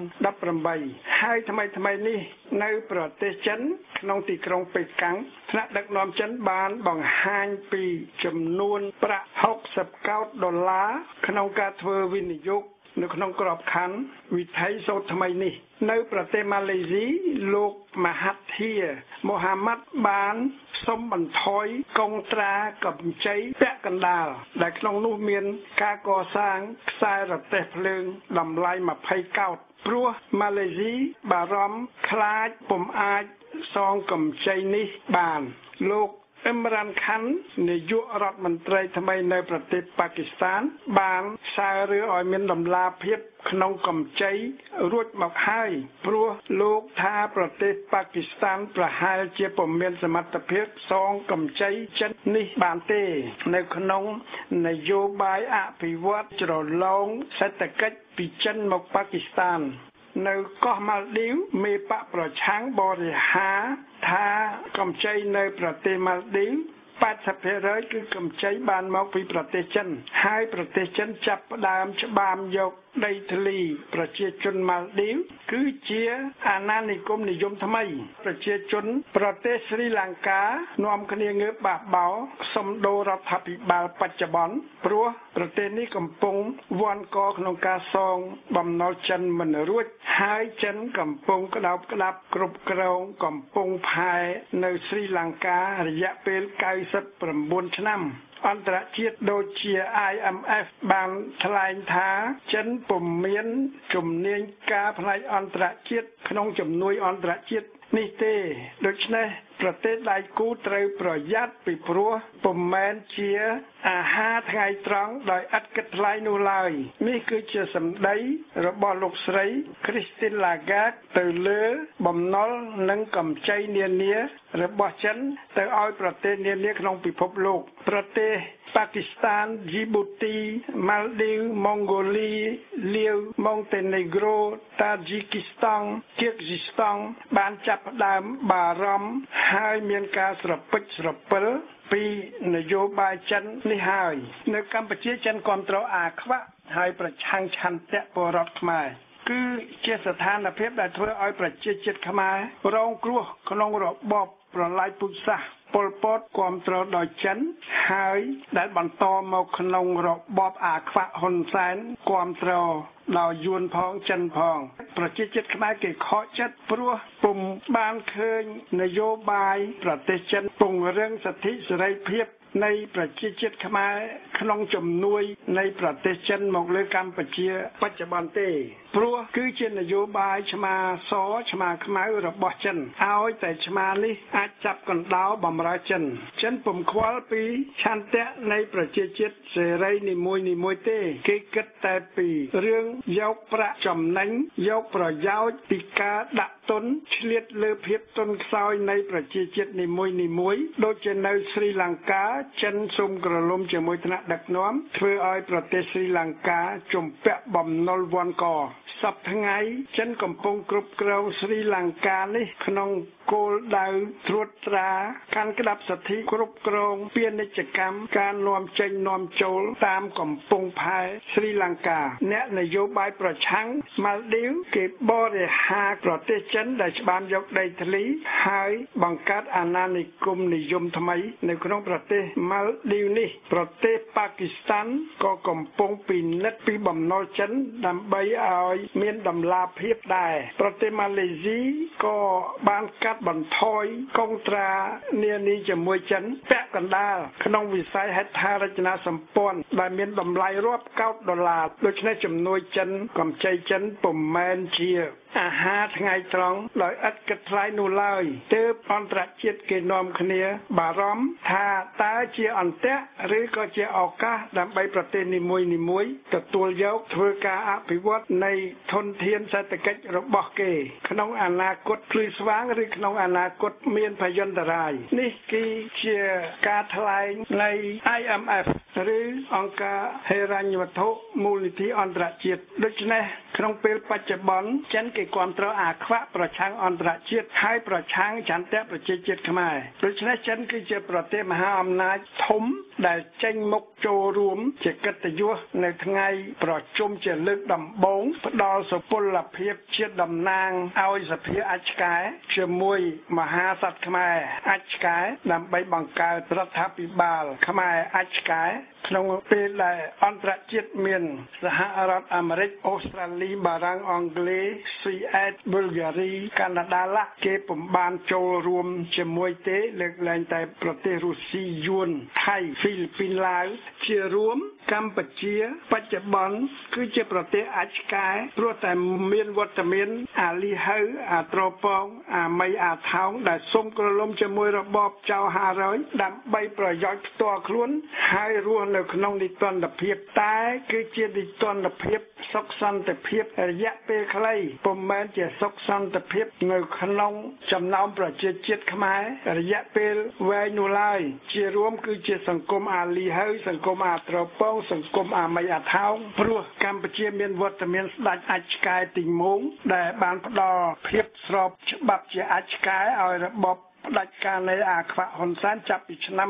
2018ហើយថ្មីនេះនៅប្រទេសចិនក្នុងទីក្រុងប៉េកាំងថ្នាក់ដឹកនាំចិនបានបង្ហាញពីចំនួនប្រាក់$60 កោដក្នុងការធ្វើវិនិយោគនៅក្នុងក្របខ័ណ្ឌវិថីសូត្រថ្មីនេះនៅប្រទេសម៉ាឡេស៊ីលោកមហាធីមូហាម៉ាត់បានសុំបន្ថយកងត្រាកម្ចីពាក់កណ្ដាលដែលក្នុងនោះមានការកសាងខ្សែរទេះភ្លើងតម្លៃ20កោដព្រោះម៉ាឡេស៊ីបារម្ភខ្លាចពុំអាចសងកម្ចីនេះបានលោកអ៊ីមរ៉ានខាននាយករដ្ឋមន្ត្រីថ្មីនៅប្រទេសប៉ាគីស្ថានបានសាររឿងឲ្យមានដំណាភាពក្នុងកម្ចីរួចមកហើយព្រោះលោកថាប្រទេសប៉ាគីស្ថានប្រហែលជាពុំមានសមត្ថភាពសងកម្ចីចិននេះបានទេនៅក្នុងនយោបាយអភិវឌ្ឍជ្រលងសេដ្ឋកិច្ចពីចិនមកប៉ាគីស្ថាននៅកោះម៉ាល់ឌីវមេបកប្រឆាំងបរិហាថាកម្ចីនៅប្រទេសម៉ាល់ឌីវ80% គឺកម្ចីបានមកពីប្រទេសចិនហើយប្រទេសចិនចាប់ផ្ដើមច្បាមយកដីធ្លីប្រជាជនម៉ាល់ឌីវគឺជាអាណានិគមនិយមថ្មីប្រជាជនប្រទេសស្រីលង្កានាំគ្នាងើបបះបោសំដូររដ្ឋាភិបាលបច្ចុប្បន្នព្រោះប្រទេសនេះកំពុងវាន់កក្នុងការសងបំណុលចិនមិនរួចហើយចិនកំពុងក្តោបក្តាប់គ្រប់គ្រងកំពុងផែនៅស្រីលង្ការយៈពេល99ឆ្នាំអន្តរជាតិដូចជា IMF បានថ្លែងថាចិនពុំមានជំនាញការផ្នែកអន្តរជាតិក្នុងជំនួយអន្តរជាតិនេះទេដូច្នេះប្រទេសដៃគូត្រូវប្រយ័ត្នពីព្រោះពុំមែនជាអាហារថ្ងៃត្រង់ដោយឥតគិតថ្លៃនោះឡើយនេះគឺជាសម្ដីរបស់លោកស្រី Christine Lagarde ទៅលើបំណុលនិងកម្ចីនានារបស់ចិនទៅឲ្យប្រទេសនានាក្នុងពិភពលោកប្រទេសប៉ាគីស្ថាន Djibouti, Maldives, Mongolia, Laos, Montenegro, Tajikistan, Kyrgyzstan បានចាប់ផ្ដើមបារម្ភហើយមានការស្រពេចស្រពិលពីនយោបាយចិននេះហើយនៅកម្ពុជាចិនគ្រប់គ្រងអាខ្វាក់ហើយប្រឆាំងឆន្ទៈពលរដ្ឋខ្មែរគឺជាស្ថានភាពដែលធ្វើឲ្យប្រជាជាតិខ្មែររងគ្រោះក្នុងរបបប្រល័យពូជសាសន៍ប៉ុលពតគ្រប់គ្រងដោយចិនហើយដែលបន្តមកក្នុងរបបអាខ្វាក់ហ៊ុនសែនគ្រប់គ្រងដោយយួនផងចិនផងប្រជាជាតិខ្មែរគេខកចិត្តព្រោះពុំបានឃើញនយោបាយប្រទេសចិនពង្រឹងសិទ្ធិសេរីភាពនៃប្រជាជាតិខ្មែរក្នុងជំនួយនៃប្រទេសចិនមកលើកម្ពុជាបច្ចុប្បន្នទេព្រោះគឺជានយោបាយឆ្មាសឆ្មាខ្មៅរបស់ចិនឲ្យតែឆ្មានេះអាចចាប់កណ្ដោលបំរើចិនពុំខ្វល់ពីឆន្ទៈនៃប្រជាជាតិសេរីនីមួយទេគេគិតតែពីរឿងយកប្រាក់ចំណេញយកប្រយោជន៍ពីការដាក់ទុនឆ្លៀតលើភាពទុនខ្សោយនៃប្រជាជាតិនីមួយដូចជានៅស្រីលង្កាចិនសូមក្រឡុំជាមួយថ្នាក់ដឹកនាំធ្វើឲ្យប្រទេសស្រីលង្កាជំពាក់បំណុលវាន់កសប្តាហ៍ថ្ងៃចិនកំពុងគ្រប់គ្រងស្រីលង្កានេះក្នុងគោលដៅត្រួតត្រាការក្តាប់សិទ្ធិគ្រប់គ្រងពាណិជ្ជកម្មការនាំចេញនាំចូលតាមកំពង់ផែស្រីលង្កាអ្នកនយោបាយប្រឆាំងម៉ាល់ឌីវគេបរិហារប្រទេសចិនដែលច្បាមយកដីធ្លីហើយបង្កើតអាណានិគមនិយមថ្មីនៅក្នុងប្រទេសម៉ាល់ឌីវនេះប្រទេសប៉ាគីស្ថានក៏កំពុងពិនិត្យពីបំណុលចិនដើម្បីឲ្យមានដំណាភាពដែរប្រទេសម៉ាឡេស៊ីក៏បានកាត់បន្ថយកុងត្រានានាជាមួយចិនពាក់កណ្ដាលក្នុងវិស័យហេដ្ឋារចនាសម្ព័ន្ធដែលមានតម្លៃរាប់កោតដុល្លារដូច្នេះជំនួយចិនកម្ចីចិនពុំមែនជាអាហារថ្ងៃត្រង់ដោយឥតគិតថ្លៃនោះឡើយទើបអន្តរជាតិគេនាំគ្នាបារម្ភថាតើជាអន្ទាក់ឬក៏ជាឱកាសដើម្បីប្រទេសនីមួយទទួលយកធ្វើការអភិវឌ្ឍនៃធនធានសេដ្ឋកិច្ចរបស់គេក្នុងអនាគតភ្លឺស្វាងឬក្នុងអនាគតមានភយន្តរាយនេះគឺជាការថ្លែងនៃ IMF ឬអង្គការហិរញ្ញវត្ថុមូលនិធិអន្តរជាតិដូច្នេះក្នុងពេលបច្ចុប្បន្នចិនគេគ្រប់គ្រងអាខ្វាក់ប្រឆាំងអន្តរជាតិហើយប្រឆាំងចន្ទៈប្រជាជាតិខ្មែរដូច្នេះចិនគឺជាប្រទេសមហាអំណាចធំដែលចេញមុខចូលរួមជាកិត្តិយសនៅថ្ងៃប្រជុំជាលើកដំបូងផ្ដល់សុពលភាពជាតំណាងឲ្យសភាអជ្ជការជាមួយមហាក្សត្រខ្មែរអជ្ជការដើម្បីបង្កើតរដ្ឋាភិបាលខ្មែរអជ្ជការក្នុងពេលដែលអន្តរជាតិមានសហរដ្ឋអាមេរិកអូស្ត្រាលីបារាំងអង់គ្លេសស្ Fiat Bulgaria កាណាដាឡាគេពុំបានចូលរួមជាមួយទេលើកលែងតែប្រទេសរុស្ស៊ីយួនថៃហ្វីលីពីនឡាវជារួមកម្ពុជាបច្ចុប្បន្នគឺជាប្រទេសអាចកែព្រោះតែមានវត្តមានអាលីហៅអាត្រប៉ងអាមីអាថោងដែលសុំក្រឡុំជាមួយរបបចៅ500ដើម្បីប្រយោជន៍ផ្ទាល់ខ្លួនហើយរស់នៅក្នុងនីតិរដ្ឋភាពតែគឺជានីតិរដ្ឋភាពសុខសន្តិភាពរយៈពេលខ្លីពុំមែនជាសុខសន្តិភាពនៅក្នុងចំណោមប្រជាជាតិខ្មែររយៈពេលវែងនោះឡើយជារួមគឺជាសង្គមអាលីហៅសង្គមអាត្រប៉ងសង្គមអាមីអាថោងព្រោះកម្ពុជាមានវត្តមានស្ដេចអាចកែទីងមុងដែលបានផ្ដល់ភាពស្របច្បាប់ជាអាចកែឲ្យរបបផ្ដាច់ការនៃអាខ្វាក់ហ៊ុនសែនចាប់ពីឆ្នាំ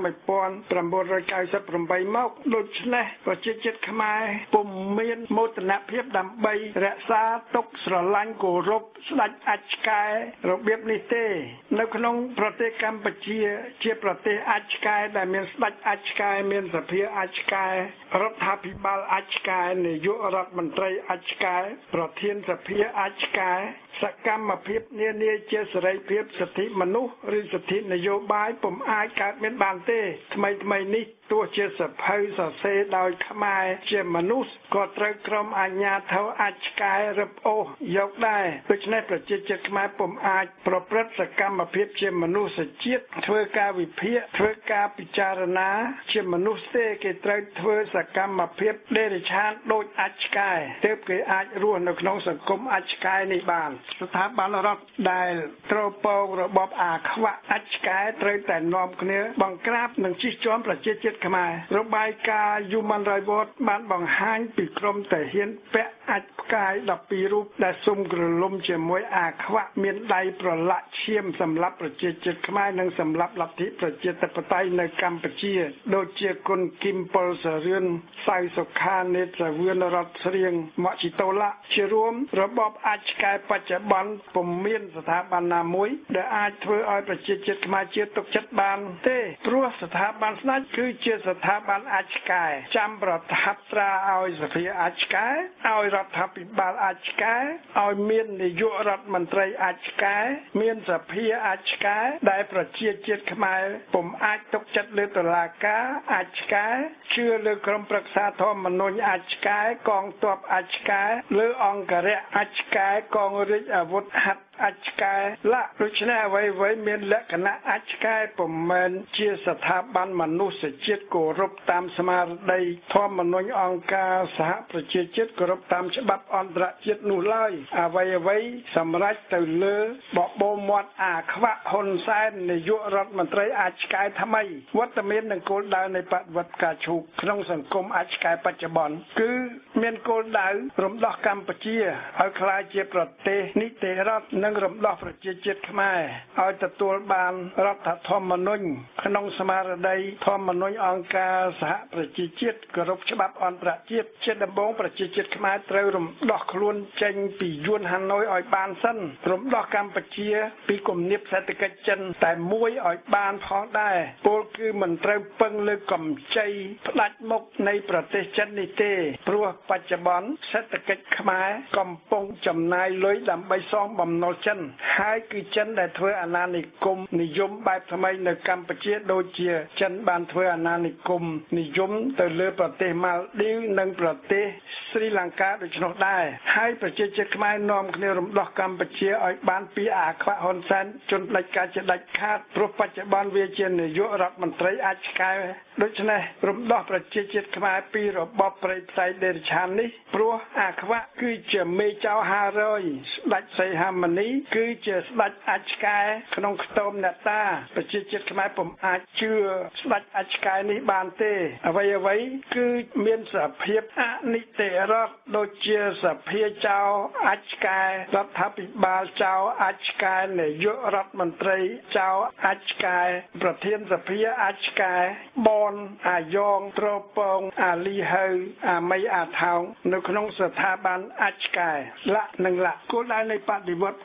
1998មកដូច្នេះប្រជាជាតិខ្មែរពុំមានមោទនភាពដើម្បីរក្សាទុកស្រឡាញ់គោរពស្ដេចអាចកែរបៀបនេះទេនៅក្នុងប្រទេសកម្ពុជាជាប្រទេសអាចកែដែលមានស្ដេចអាចកែមានសភាអាចកែរដ្ឋាភិបាលអាចកែនាយករដ្ឋមន្ត្រីអាចកែប្រធានសភាអាចកែសកម្មភាពនានាជាសេរីភាពសិទ្ធិមនុស្សឬសិទ្ធិនយោបាយពុំអាចកើតមានបានទេថ្មីនេះទោះជាសភៅសរសេរដោយខ្មែរជាមនុស្សក៏ត្រូវក្រុមអាជ្ញាធរអាចកែរឹបអូសយកដែរដូច្នេះប្រជាជាតិខ្មែរពុំអាចប្រព្រឹត្តសកម្មភាពជាមនុស្សជាតិធ្វើការវិភាគធ្វើការពិចារណាជាមនុស្សទេគេត្រូវធ្វើសកម្មភាពដេរឆានដូចអាចកែទើបគេអាចរស់នៅក្នុងសង្គមអាចកែនេះបានស្ថាប័នរដ្ឋដែលត្រូវពោងរបបអាខ្វាក់អាចកែត្រូវតែនាំគ្នាបង្ក្រាបនិងជិះជាន់ប្រជាជាតិខ្មែររបាយការណ៍ Human Rights Watch បានបង្ហាញពីក្រុមទាហានពាក់អាចផ្កាយ12រូបដែលសុំក្រឡុំជាមួយអាខ្វាក់មានដៃប្រឡាក់ឈាមសម្រាប់ប្រជាជាតិខ្មែរនិងសម្រាប់លទ្ធិប្រជាធិបតេយ្យនៅកម្ពុជាដូចជាគុណគឹមប៉ុលសរឿនសៅសុខានេត្រវឿនរតស្រៀងមកជីតូឡាជារួមរបបអាចកែបច្ចុប្បន្នពុំមានស្ថាប័នណាមួយដែលអាចធ្វើឲ្យប្រជាជាតិខ្មែរជឿទុកចិត្តបានទេព្រោះស្ថាប័នស្ដេចគឺជាស្ថាប័នអាចកែចាំប្រថាប់ត្រាឲ្យសភាអាចកែឲ្យរដ្ឋាភិបាលអាចកែឲ្យមាននាយករដ្ឋមន្ត្រីអាចកែមានសភាអាចកែដែលប្រជាជាតិខ្មែរពុំអាចទុកចិត្តលើតុលាការអាចកែជឿលើក្រុមប្រឹក្សាធម្មនុញ្ញអាចកែកងទ័ពអាចកែលើអង្គរៈអាចកែកងរាជអាវុធហត្ថអាចកែឡាដូច្នេះអ្វីៗមានលក្ខណៈអាចកែពុំមែនជាស្ថាប័នមនុស្សជាតិគោរពតាមស្មារតីធម្មនុញ្ញអង្គការសហប្រជាជាតិគោរពតាមច្បាប់អន្តរជាតិនោះឡើយអ្វីសម្រាប់ទៅលើបបោមាត់អាខ្វាក់ហ៊ុនសែននាយករដ្ឋមន្ត្រីអាចកែថ្មីវត្តមាននិងគោលដៅនៃបដិវត្តការឈូកក្នុងសង្គមអាចកែបច្ចុប្បន្នគឺមានគោលដៅរំដោះកម្ពុជាឲ្យក្លាយជាប្រទេសនីតិរដ្ឋនិងរំដោះប្រជាជាតិខ្មែរឲ្យទទួលបានរដ្ឋធម្មនុញ្ញក្នុងស្មារតីធម្មនុញ្ញអង្គការសហប្រជាជាតិគោរពច្បាប់អន្តរជាតិជាដំបូងប្រជាជាតិខ្មែរត្រូវរំដោះខ្លួនចេញពីយួនហាណូយឲ្យបានសិនរំដោះកម្ពុជាពីគំនាបសេដ្ឋកិច្ចចិនតែមួយឲ្យបានផងដែរពលគឺមិនត្រូវពឹងលើកម្ចីផ្ដាច់មុខនៃប្រទេសចិននេះទេព្រោះបច្ចុប្បន្នសេដ្ឋកិច្ចខ្មែរកំពុងចំណាយលុយដើម្បីសងបំណុលចិនហើយគឺចិនដែលធ្វើអាណានិគមនិយមបែបថ្មីនៅកម្ពុជាដូចជាចិនបានធ្វើអាណានិគមនិយមទៅលើប្រទេសម៉ាល់ឌីវនិងប្រទេសស្រីលង្កាដូច្នោះដែរហើយប្រជាជាតិខ្មែរនាំគ្នារំដោះកម្ពុជាឲ្យបានពីអាខ្វាក់ហ៊ុនសែនជន់ផ្ដាច់ការជាដាច់ខាតព្រោះបច្ចុប្បន្នវាជានាយករដ្ឋមន្ត្រីអាចកែដូច្នេះរំដោះប្រជាជាតិខ្មែរពីរបបប្រៃផ្សៃដេរឆាននេះព្រោះអាខ្វាក់គឺជាមេចៅ500ស្ដេចសីហមុនីគឺជាស្ដេចអាចកែក្នុងខ្ទមអ្នកតាប្រជាជាតិខ្មែរពុំអាចជឿស្ដេចអាចកែនេះបានទេអ្វីគឺមានសភាពអនិតិរដ្ឋដូចជាសភាចៅអាចកែរដ្ឋាភិបាលចៅអាចកែនាយករដ្ឋមន្ត្រីចៅអាចកែប្រធានសភាអាចកែបនអាយ៉ងត្រពងអាលីហៅអាមីអាថោងនៅក្នុងស្ថាប័នអាចកែលក្ខនឹងលក្ខគោលដៅនៃបដិវត្ត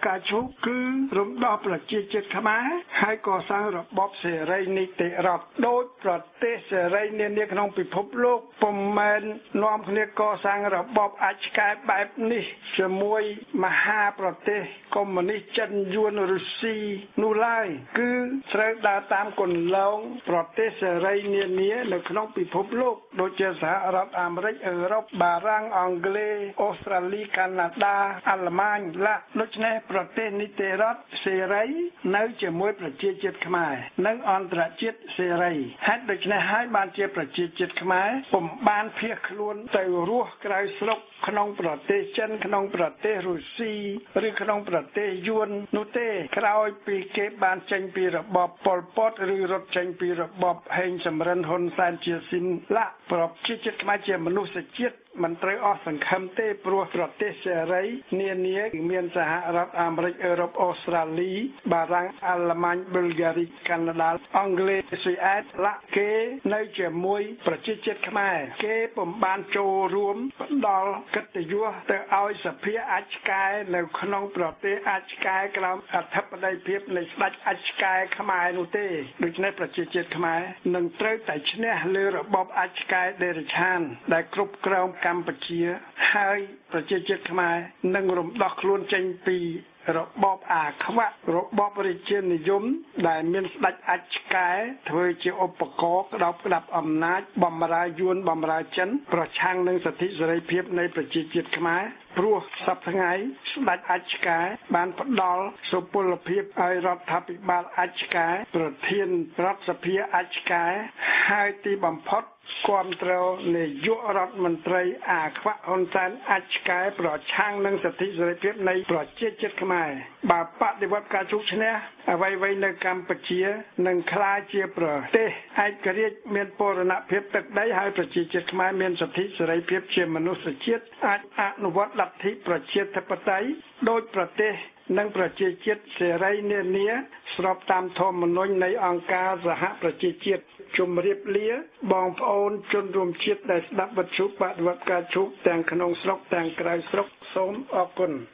ការជោគគឺរំដោះប្រជាជាតិខ្មែរហើយកសាងរបបសេរីនីតិរដ្ឋដោយប្រទេសសេរីនានាក្នុងពិភពលោកពុំមែននាំគ្នាកសាងរបបអធិការបែបនេះជាមួយមហាប្រទេសកុម្មុយនីសចិនយួនរុស្ស៊ីនោះឡើយគឺត្រូវដើរតាមគន្លងប្រទេសសេរីនានានៅក្នុងពិភពលោកដូចជាសហរដ្ឋអាមេរិកអឺរ៉ុបបារាំងអង់គ្លេសអូស្ត្រាលីកាណាដាអាល្លឺម៉ាញដូច្នេះប្រទេសនីតិរដ្ឋសេរីនៅជាមួយប្រជាជាតិខ្មែរនិងអន្តរជាតិសេរីហេតុដូច្នេះហើយបានជាប្រជាជាតិខ្មែរពុំបានភៀសខ្លួនទៅរស់ក្រៅស្រុកក្នុងប្រទេសចិនក្នុងប្រទេសរុស្ស៊ីឬក្នុងប្រទេសយួននោះទេក្រោយពីគេបានចេញពីរបបប៉ុលពតឬរត់ចេញពីរបបហេងសំរិនហ៊ុនសែនជាស៊ីនប្រជាជាតិខ្មែរជាមនុស្សជាតិមិនត្រូវអស់សង្ឃឹមទេព្រោះប្រទេសសេរីនានាមានសហរដ្ឋអាមេរិកអឺរ៉ុបអូស្ត្រាលីបារាំងអាល្លឺម៉ាញប៊ុលហ្គារីកាណាដាអង់គ្លេសស៊ុយអែតគេនៅជាមួយប្រជាជាតិខ្មែរគេពុំបានចូលរួមផ្ដល់កិត្តិយសទៅឲ្យសភាអធិការនៅក្នុងប្រទេសអធិការក្រោមអធិបតេយ្យភាពនៃស្ដេចអធិការខ្មែរនោះទេដូច្នេះប្រជាជាតិខ្មែរនឹងត្រូវតែឈ្នះលើរបបអធិការដេរឆានដែលគ្រប់គ្រងកម្ពុជាហើយប្រជាជាតិខ្មែរនឹងរំដោះខ្លួនចេញពីរបបអាខ្វាក់របបរាជានិយមដែលមានស្ដេចអធិការធ្វើជាឧបករណ៍ក្តោបក្តាប់អំណាចបំរើយួនបំរើចិនប្រឆាំងនឹងសិទ្ធិសេរីភាពនៃប្រជាជាតិខ្មែរព្រោះសប្តាហ៍ថ្ងៃស្ដេចអធិការបានផ្ដល់សុពលភាពឲ្យរដ្ឋាភិបាលអធិការប្រធានរដ្ឋសភាអធិការហើយទីបំផុតគ្រប់គ្រងនាយករដ្ឋមន្ត្រីអាខ្វាក់ហ៊ុនសែនអធិការប្រឆាំងនឹងសិទ្ធិសេរីភាពនៃប្រជាជាតិខ្មែរបើបដិវត្តការជោគឈ្នះអ្វីៗនៅកម្ពុជានឹងក្លាយជាប្រទេសឯករាជ្យមានបូរណភាពទឹកដីហើយប្រជាជាតិខ្មែរមានសិទ្ធិសេរីភាពជាមនុស្សជាតិអាចអនុវត្តលទ្ធិប្រជាធិបតេយ្យដោយប្រទេសនិងប្រជាជាតិសេរីនានាស្របតាមធម្មនុញ្ញនៃអង្គការសហប្រជាជាតិជម្រាបលាបងប្អូនជនរួមជាតិដែលស្ដាប់វិទ្យុបដិវត្តការជោគទាំងក្នុងស្រុកទាំងក្រៅស្រុកសូមអរគុណ